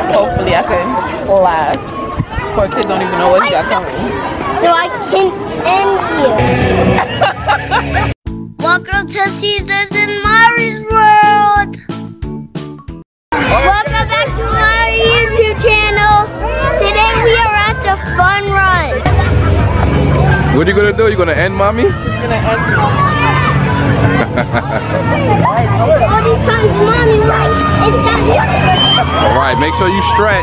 Hopefully I can last. Poor kids don't even know what he got coming. So I can end you. Welcome to Caesars and Mari's World. Welcome back to my YouTube channel. Today we are at the fun run. What are you gonna do? You gonna end mommy? He's gonna end me. All these times, mommy, right? It's got you. All right, make sure you stretch.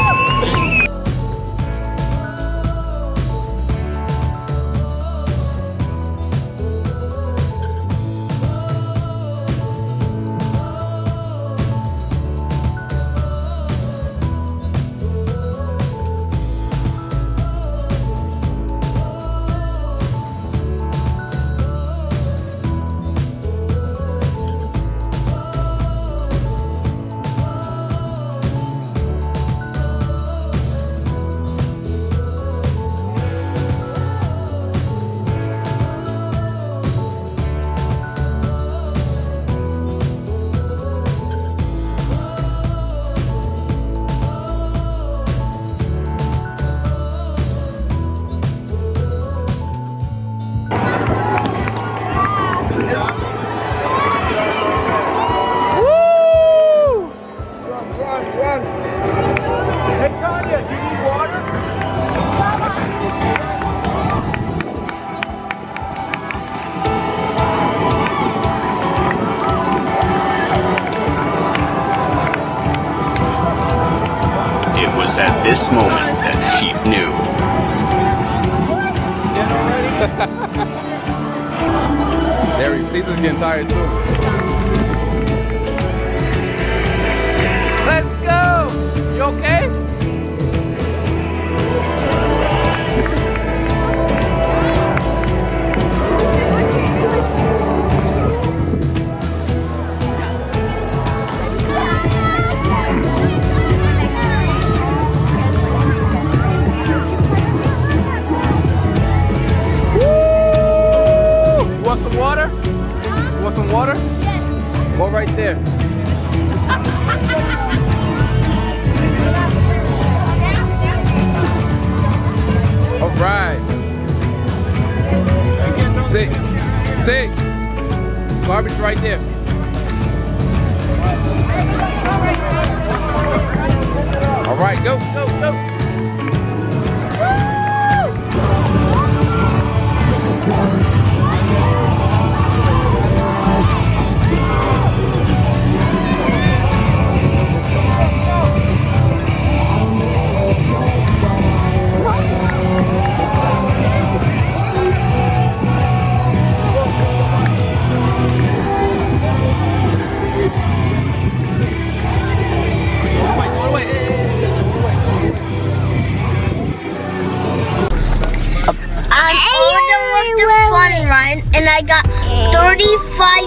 At this moment that Chief knew. There, Caesar's getting tired too. Let's go! You okay? Some water? You want some water? Yes. Go right there. All right. Sit. Sit. Garbage right there. All right, go, go, go. I'm on the fun run and I got 35